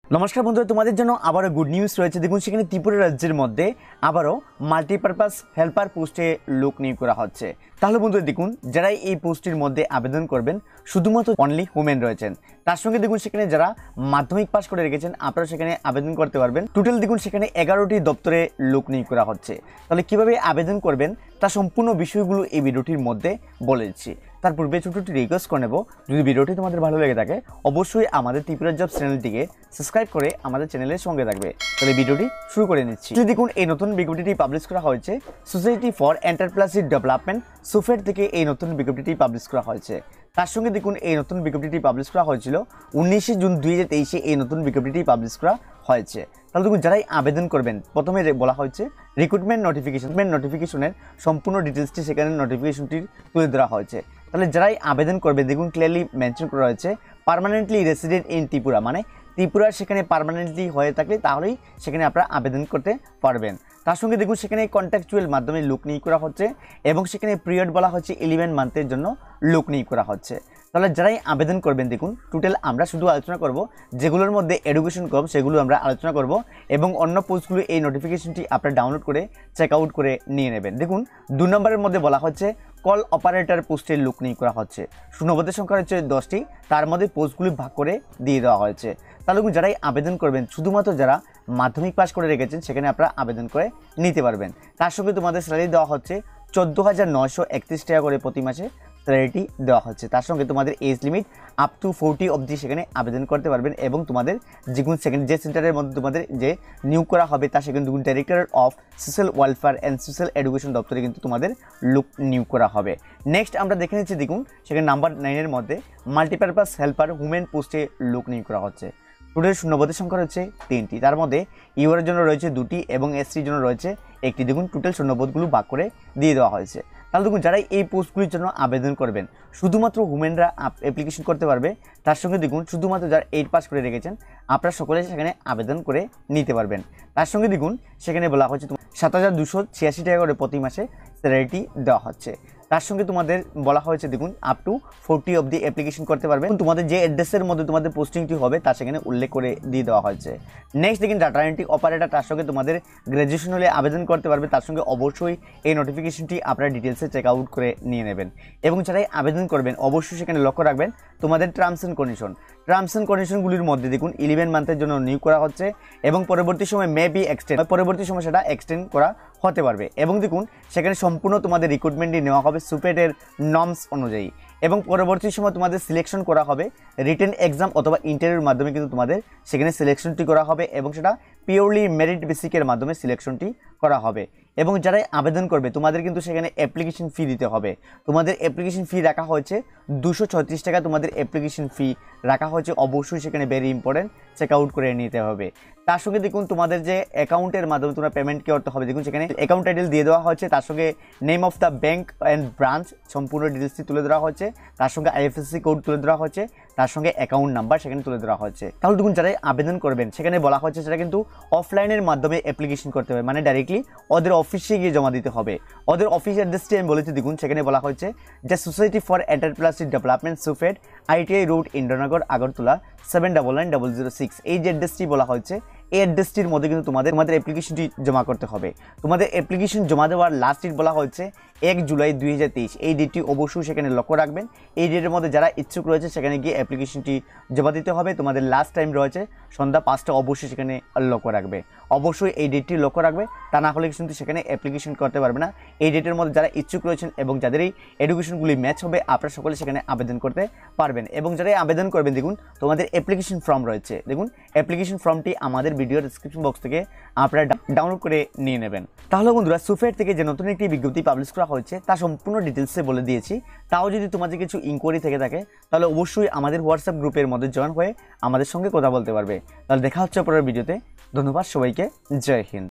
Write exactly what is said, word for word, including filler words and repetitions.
নমস্কার বন্ধুরা, তোমাদের জন্য আবারও গুড নিউজ রয়েছে। দেখুন, সেখানে ত্রিপুরা রাজ্যের মধ্যে আবারও মাল্টিপারপাস হেল্পার পোস্টে লোক নিয়োগ করা হচ্ছে। তাহলে বন্ধুরা দেখুন, যারা এই পোস্টের মধ্যে আবেদন করবেন শুধুমাত্র অনলি ওমেন রয়েছেন। তার সঙ্গে দেখুন সেখানে যারা মাধ্যমিক পাস করে রেখেছেন আপনারা সেখানে আবেদন করতে পারবেন। টোটাল দেখুন সেখানে এগারোটি দপ্তরে লোক নিয়োগ করা হচ্ছে। তাহলে কিভাবে আবেদন করবেন তা সম্পূর্ণ বিষয়গুলো এই ভিডিওটির মধ্যে বলে দিচ্ছি। তার পূর্বে ছোট্ট রিকোয়েস্ট করে নেব, যদি ভিডিওটি তোমাদের ভালো লেগে থাকে অবশ্যই আমাদের ত্রিপুরা জব চ্যানেলটিকে সাবস্ক্রাইব করে আমাদের চ্যানেলের সঙ্গে থাকবে। তাহলে ভিডিওটি শুরু করে নিচ্ছি। দেখুন, এই নতুন বিজ্ঞপ্তিটি পাবলিশ করা হয়েছে সোসাইটি ফর এন্টারপ্রাইজ ডেভেলপমেন্ট সুফেট থেকে এই নতুন বিজ্ঞপ্তিটি পাবলিশ করা হয়েছে। তার সঙ্গে দেখুন এই নতুন বিজ্ঞপ্তিটি পাবলিশ করা হয়েছিল উনিশে জুন দুই হাজার তেইশে এই নতুন বিজ্ঞপ্তিটি পাবলিশ করা হয়েছে। তাহলে দেখুন, যারাই আবেদন করবেন প্রথমে বলা হয়েছে রিক্রুটমেন্ট নোটিফিকেশন নোটিফিকেশনের সম্পূর্ণ ডিটেলসটি সেখানে নোটিফিকেশনটি তুলে ধরা হয়েছে। তাহলে যারাই আবেদন করবে দেখুন ক্লিয়ারলি মেনশন করা হয়েছে পার্মানেন্টলি রেসিডেন্ট ইন ত্রিপুরা, মানে ত্রিপুরার সেখানে পার্মানেন্টলি হয়ে থাকলে তাহলেই সেখানে আপনারা আবেদন করতে পারবেন। তার সঙ্গে দেখুন সেখানে কন্ট্রাকচুয়াল মাধ্যমে লোক নিয়োগ করা হচ্ছে এবং সেখানে পিরিয়ড বলা হচ্ছে ইলেভেন মান্থের জন্য লোক নিয়োগ করা হচ্ছে। তাহলে যারাই আবেদন করবেন দেখুন টোটাল আমরা শুধু আলোচনা করব যেগুলোর মধ্যে এডুকেশন কম সেগুলো আমরা আলোচনা করব এবং অন্য পোস্টগুলো এই নোটিফিকেশনটি আপনারা ডাউনলোড করে চেক আউট করে নিয়ে নেবেন। দেখুন দু নম্বরের মধ্যে বলা হচ্ছে কল অপারেটর পোস্টের লোক নিয়োগ করা হচ্ছে। শূন্যপদের সংখ্যা হচ্ছে দশটি, তার মধ্যে পোস্টগুলি ভাগ করে দিয়ে দেওয়া হয়েছে। তাহলে দেখুন যারাই আবেদন করবেন শুধুমাত্র যারা মাধ্যমিক পাস করে রেখেছেন সেখানে আপনারা আবেদন করে নিতে পারবেন। তার সঙ্গে তোমাদের স্যালারি দেওয়া হচ্ছে চোদ্দো হাজার নয়শো একত্রিশ টাকা করে প্রতি মাসে স্যালারিটি দেওয়া হচ্ছে। তার সঙ্গে তোমাদের age limit up to forty অবধি সেখানে আবেদন করতে পারবেন এবং তোমাদের যে কোন সেকেন্ড যে সেন্টারের মধ্যে তোমাদের যে নিয়োগ করা হবে তা সেখানে দেখুন director of social welfare and social education দপ্তরে কিন্তু তোমাদের লোক নিয়োগ করা হবে। নেক্সট আমরা দেখে নিচ্ছি দেখুন সেখানে নাম্বার নাইনের মধ্যে মাল্টিপারপাস হেল্পার উমেন পোস্টে লোক নিয়োগ করা হচ্ছে। টোটাল শূন্যপদের সংখ্যা রয়েছে তিনটি, তার মধ্যে ইউআর জন্য রয়েছে দুটি এবং এসসির জন্য রয়েছে একটি। দেখুন টোটাল শূন্যপদগুলো ভাগ করে দিয়ে দেওয়া হয়েছে। তাহলে দেখুন যারা এই পোস্টগুলির জন্য আবেদন করবেন শুধুমাত্র উমেনরা অ্যাপ্লিকেশন করতে পারবে। তার সঙ্গে দেখুন শুধুমাত্র যারা এইট পাস করে রেখেছেন আপনারা সকলে সেখানে আবেদন করে নিতে পারবেন। তার সঙ্গে দেখুন সেখানে বলা হচ্ছে সাত হাজার দুশো ছিয়াশি টাকা করে প্রতি মাসে স্যালারিটি দেওয়া হচ্ছে। তার সঙ্গে তোমাদের বলা হয়েছে দেখুন আপ টু ফোরটি অবধি অ্যাপ্লিকেশন করতে পারবে। তোমাদের যে অ্যাড্রেসের মধ্যে তোমাদের পোস্টিংটি হবে তা সেখানে উল্লেখ করে দিয়ে দেওয়া হয়েছে। নেক্সট দেখুন ডাটা এন্ট্রি অপারেটর, তার সঙ্গে তোমাদের গ্র্যাজুয়েশন হলে আবেদন করতে পারবে। তার সঙ্গে অবশ্যই এই নোটিফিকেশনটি আপনারা ডিটেলসে চেক আউট করে নিয়ে নেবেন এবং যারাই আবেদন করবেন অবশ্যই সেখানে লক্ষ্য রাখবেন তোমাদের terms and condition terms and কন্ডিশনগুলির মধ্যে দেখুন ইলেভেন মান্থের জন্য নিয়োগ করা হচ্ছে এবং পরবর্তী সময় মে বি এক্সটেন্ড পরবর্তী সময় সেটা এক্সটেন্ড করা হতে পারবে এবং দেখুন সেখানে সম্পূর্ণ তোমাদের রিক্রুটমেন্টটি নেওয়া হবে সুপেটের নর্মস অনুযায়ী এবং পরবর্তী সময় তোমাদের সিলেকশন করা হবে রিটেন এক্সাম অথবা ইন্টারভিউর মাধ্যমে কিন্তু তোমাদের সেখানে সিলেকশনটি করা হবে এবং সেটা পিওরলি মেরিট বেসিকের মাধ্যমে সিলেকশনটি করা হবে। এবং যারাই আবেদন করবে তোমাদের কিন্তু সেখানে অ্যাপ্লিকেশন ফি দিতে হবে। তোমাদের অ্যাপ্লিকেশন ফি রাখা হয়েছে দুশো ছত্রিশ টাকা তোমাদের অ্যাপ্লিকেশন ফি রাখা হয়েছে। অবশ্যই সেখানে ভেরি ইম্পর্টেন্ট চেক আউট করে নিতে হবে। তার সঙ্গে দেখুন তোমাদের যে অ্যাকাউন্টের মাধ্যমে তোমরা পেমেন্ট করতে হবে দেখুন সেখানে অ্যাকাউন্ট টাইটেল দিয়ে দেওয়া হয়েছে, তার সঙ্গে name of the bank and branch সম্পূর্ণ ডিটেলসটি তুলে ধরা হয়েছে, তার সঙ্গে আইএফএসসি কোড তুলে ধরা হয়েছে, তার সঙ্গে অ্যাকাউন্ট নাম্বার সেখানে তুলে ধরা হয়েছে। তাহলে দেখুন যারাই আবেদন করবেন সেখানে বলা হচ্ছে সেটা কিন্তু অফলাইনের মাধ্যমে অ্যাপ্লিকেশন করতে হবে, মানে ডাইরেক্টলি ওদের অফিসে গিয়ে জমা দিতে হবে। ওদের অফিস অ্যাড্রেসটি আমি বলেছি দেখুন সেখানে বলা হয়েছে যে সোসাইটি ফর এন্টারপ্রাইজ ডেভেলপমেন্ট সুফেট ITI road Indranagar Agartala seven double nine double zero six এই যে অ্যাড্রেসটি বলা হয়েছে এই অ্যাড্রেসটির মধ্যে কিন্তু তোমাদের তোমাদের অ্যাপ্লিকেশনটি জমা করতে হবে। তোমাদের অ্যাপ্লিকেশন জমা দেওয়ার লাস্ট ডেট বলা হয়েছে এক জুলাই দুই হাজার তেইশ এই ডেটটি অবশ্যই সেখানে লক্ষ্য রাখবেন। এই ডেটের মধ্যে যারা ইচ্ছুক রয়েছে সেখানে গিয়ে অ্যাপ্লিকেশনটি জমা দিতে হবে। তোমাদের লাস্ট টাইম রয়েছে সন্ধ্যা পাঁচটা, অবশ্যই সেখানে লক্ষ্য রাখবে। অবশ্যই এই ডেটটি লক্ষ্য রাখবে, তা না হলে কিন্তু সেখানে অ্যাপ্লিকেশন করতে পারবে না। এই ডেটের মধ্যে যারা ইচ্ছুক রয়েছেন এবং যাদের এই এডুকেশনগুলি ম্যাচ হবে আপনারা সকলে সেখানে আবেদন করতে পারবেন। এবং যারা আবেদন করবেন দেখুন তোমাদের অ্যাপ্লিকেশন ফর্ম রয়েছে, দেখুন অ্যাপ্লিকেশন ফর্মটি আমাদের ভিডিওর ডেসক্রিপশন বক্স থেকে আপনারা ডাউনলোড করে নিয়ে নেবেন। তাহলে বন্ধুরা সুফেট থেকে যে নতুন একটি বিজ্ঞপ্তি পাবলিশ করা হয়েছে তা সম্পূর্ণ ডিটেলসে বলে দিয়েছি। তাও যদি তোমাদের কিছু ইনকোয়ারি থেকে থাকে তাহলে অবশ্যই আমাদের হোয়াটসঅ্যাপ গ্রুপের মধ্যে জয়েন হয়ে আমাদের সঙ্গে কথা বলতে পারবে। তাহলে দেখা হচ্ছে পরের ভিডিওতে। ধন্যবাদ সবাইকে, জয় হিন্দ।